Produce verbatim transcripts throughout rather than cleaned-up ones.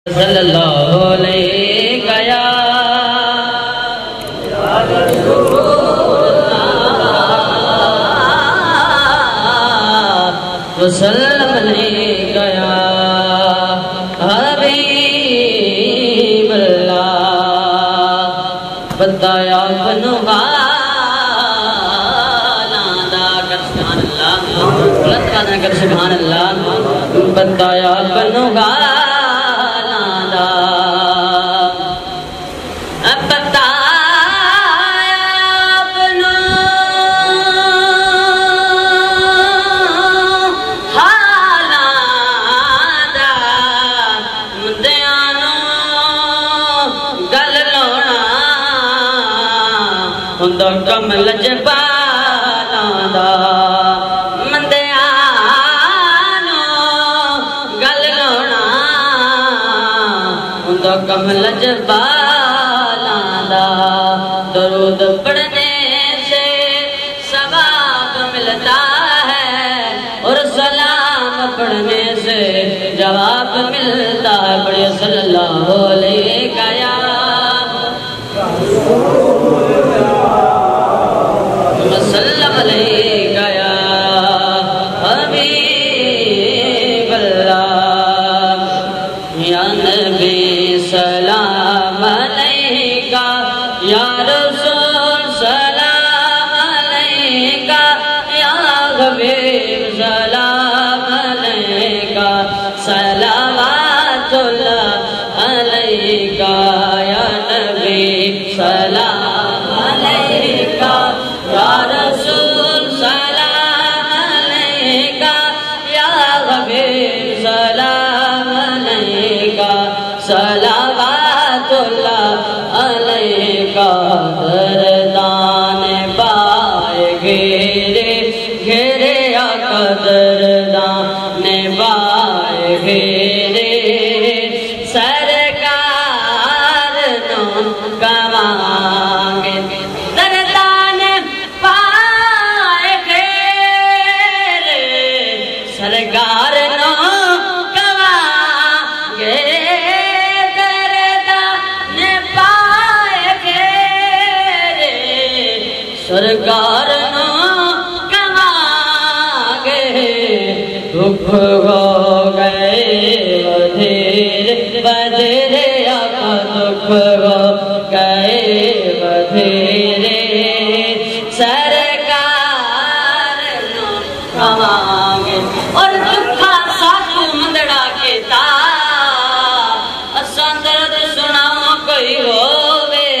صلی اللہ علیہ گیا وسلم علیہ گیا حبیب اللہ بتایا بنو غالاندہ کر سبحان اللہ بلند قادر کر سبحان اللہ بتایا بنو غالاندہ کمل جبالاندہ مندیانو گل لونا اندو کمل جبالاندہ درود پڑھنے سے ثواب ملتا ہے اور سلام پڑھنے سے جواب ملتا ہے بڑے صلی اللہ علیہ گیا وسلم علیہ گیا حبیب اللہ یا نبی سلام علیکہ یا رسول سلام علیکہ یا حبیب سلام علیکہ صلوات اللہ علیکہ یا نبی سلام علیکہ یا رسول سلام علیکہ یا حبیب سلام علیکہ صلوات اللہ علیکہ دردان پائے گھیرے گھیرے آقا دردان پائے گھیرے سرکار نو کمانگے سرکار نو کمانگے دردان پائے گھیرے سرکار نو کمانگے دکھ ہو گئے بدھیرے بدھیرے آقا دکھ ہو گئے بدھیرے سرکار نو کمانگے اور دکھا ساتھو مندڑا کے تا اساں درد سناؤں کوئی ہووے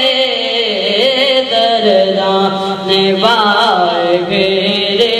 دردان پائے گھیرے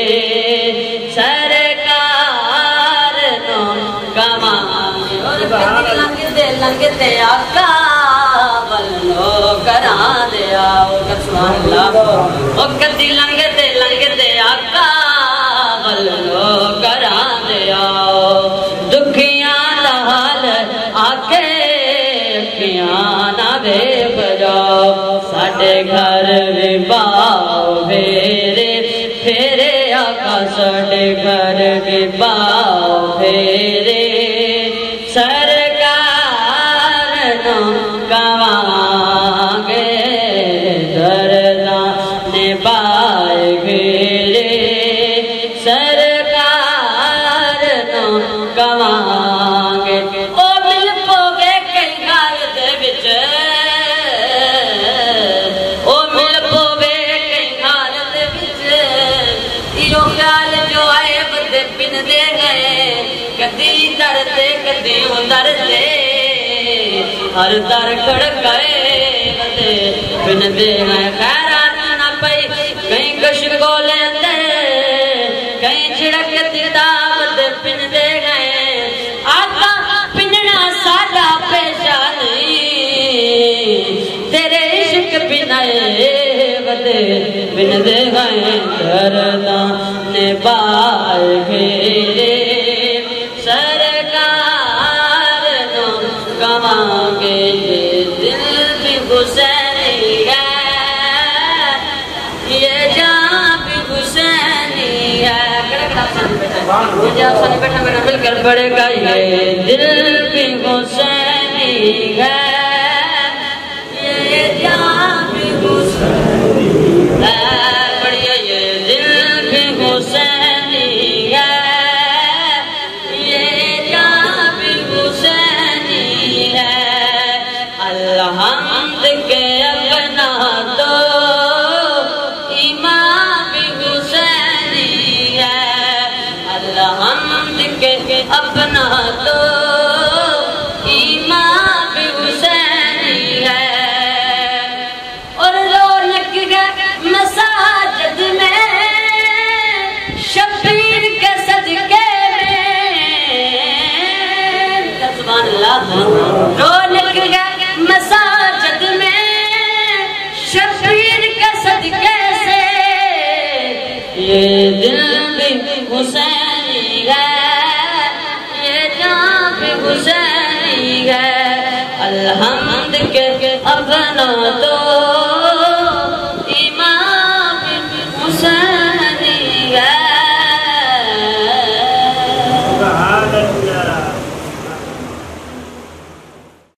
سرکار نو کمانگے اور کدی لنگدے لنگدے آقا بلنو کران دے آؤ سبحان اللہ اور کدی لنگدے لنگدے آقا بلنو کران دے آؤ دکھیاں دا حال آکے اکھیاں نہ دے بجاؤ ساڑھے گھر بھی باؤ پھیرے پھیرے آقا ساڑھے گھر بھی باؤ پھیرے سرکار نو کمانگے دردان پائے گھیرے سرکار نو کمانگے او مل پوگے کئی گھر دے وچ او مل پوگے کئی گھر دے وچ ایو خیال جو آئے بدے پن دے گئے کدی در دے کدی در دے ہر در کڑ گئے بدے پن دے گئے خیرات نہ پئی کہیں کشک گولے اندے کہیں چھڑک دیتا بدے پن دے گئے آقا پننا ساڑا پیشا نہیں تیرے عشق پنائے بدے پن دے گئے دردان پائے گھیرے سرکار نو کمانگے دل بھی حسینی ہے یہ جان بھی حسینی ہے مجھے آپ سانی بیٹھا میرا مل کر پڑے گا یہ دل بھی حسینی حسینی ہے یہ جان بھی حسینی ہے بڑھیا یہ دل بھی حسینی ہے یہ جان بھی حسینی ہے الحمد کے اپنا تو ایمان بھی حسینی ہے الحمد کے اپنا تو ایمان بھی حسینی ہے اور رونق ہے مساجد میں شبیر کے صدقے میں سبحان اللہ رونق ہے مساجد میں شبیر کے صدقے سے یہ دل بھی حسینی ہے حسینی ہے الحمد کے اپنا تو